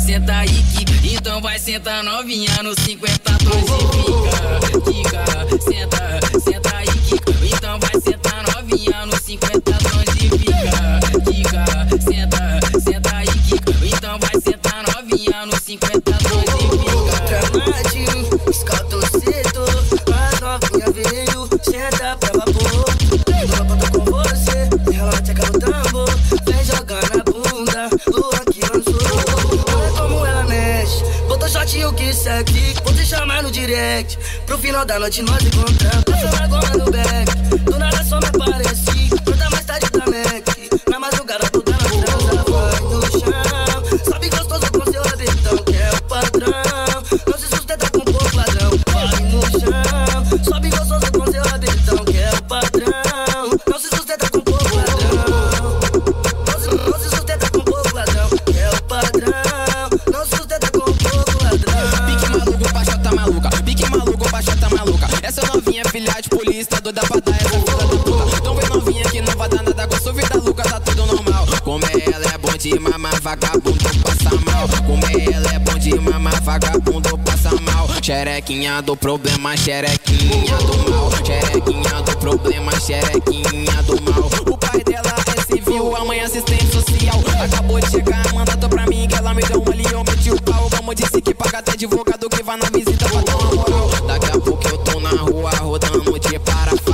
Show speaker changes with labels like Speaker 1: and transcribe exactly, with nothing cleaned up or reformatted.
Speaker 1: senta aí, quica. Então vai sentar novinha no cinquenta tons e fica, quica. Senta, senta aí, quica. Então vai sentar novinha no cinquenta tons e fica, quica. Senta, senta aí, quica. Então vai sentar novinha no cinquenta tons e fica.
Speaker 2: Tramadinho, escalto o setor. A novinha veio, senta pra vapor. Ela bota com você, ela tcheca no tambor. Vem jogar na bunda, Luan que lançou. Olha como ela mexe, botou shortinho que segue. Vou te chamar no direct, pro final da noite nós encontramos. Passa agora no back, do nada só me apareci. Pronta mais tarde da Mac, na madrugada toda na transa. Vai no chão, sabe gostoso com seu rabetão, que é o padrão. Não se sustenta com pouco ladrão. Vai no chão, sobe gostoso com seu rabetão, que é o padrão. Não se sustenta com pouco ladrão. Não se, não se sustenta com pouco ladrão, que é o padrão. Não se sustenta com pouco ladrão.
Speaker 1: Pique maluco, baixota maluca. Pique maluco, baixota maluca. Essa novinha é filha de polícia, doida pra dar essa filha da puta. Então vem novinha que não vai dar nada com sua vida louca, tá tudo normal. Como ela é bom de mamar, vagabundo passa mal. Como ela é bom de mamar, vagabundo passa mal. Xerequinha do problema, xerequinha do mal. Xerequinha do problema, xerequinha do mal. O pai dela é civil, a mãe assistente social. Acabou de chegar, mandatou pra mim que ela me deu um ali, eu meti o pau. Como disse que paga até advogado que vai na visita pra dar uma moral. Daqui a pouco eu tô na rua rodando de parafuso.